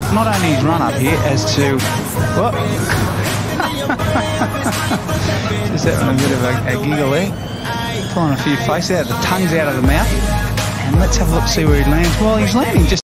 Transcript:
not only his run up here as to what just having a bit of a giggle there, pulling a few faces out, the tongues out of the mouth, and let's have a look, see where he lands. Well, he's landing just